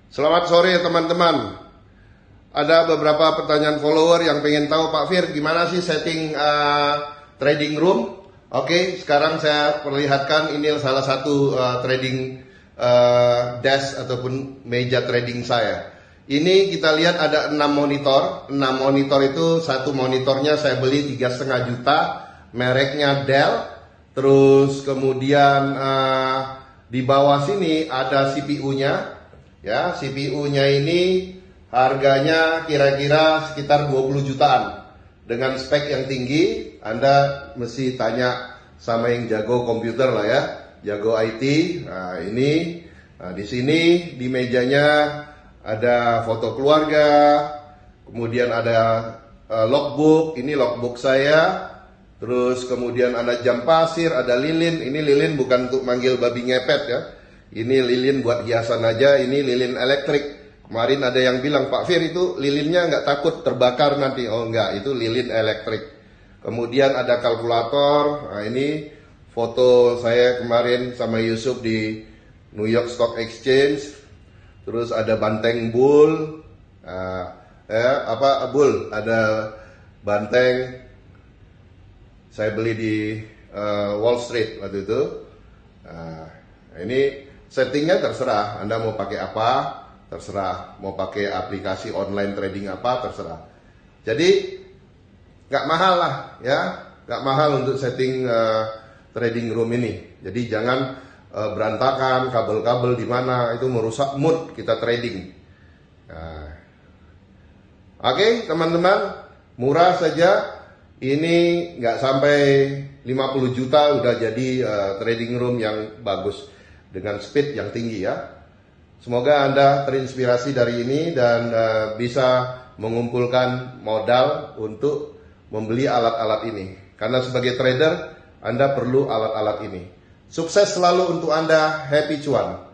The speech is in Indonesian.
Selamat sore teman-teman. Ada beberapa pertanyaan follower yang pengen tahu, Pak Fir, gimana sih setting trading room? Oke, sekarang saya perlihatkan ini salah satu trading desk ataupun meja trading saya. Ini kita lihat ada 6 monitor. 6 monitor itu satu monitornya saya beli 3,5 juta, mereknya Dell. Terus kemudian di bawah sini ada CPU-nya. Ya, CPU-nya ini harganya kira-kira sekitar 20 jutaan. Dengan spek yang tinggi, Anda mesti tanya sama yang jago komputer lah ya, jago IT. Nah, ini di sini di mejanya ada foto keluarga, kemudian ada logbook, ini logbook saya. Terus kemudian ada jam pasir, ada lilin. Ini lilin bukan untuk manggil babi ngepet ya. Ini lilin buat hiasan aja, ini lilin elektrik. Kemarin ada yang bilang, Pak Fir itu lilinnya nggak takut terbakar nanti. Oh enggak, itu lilin elektrik. Kemudian ada kalkulator. Nah, ini foto saya kemarin sama Yusuf di New York Stock Exchange. Terus ada banteng bull. Bull? Ada banteng. Saya beli di Wall Street waktu itu. Nah, ini settingnya terserah, Anda mau pakai apa, terserah. Mau pakai aplikasi online trading apa, terserah. Jadi nggak mahal lah ya, nggak mahal untuk setting trading room ini. Jadi jangan berantakan kabel-kabel di mana, itu merusak mood kita trading. Nah, oke, teman-teman, murah saja. Ini nggak sampai 50 juta udah jadi trading room yang bagus dengan speed yang tinggi ya. Semoga Anda terinspirasi dari ini dan bisa mengumpulkan modal untuk membeli alat-alat ini. Karena sebagai trader, Anda perlu alat-alat ini. Sukses selalu untuk Anda, happy cuan.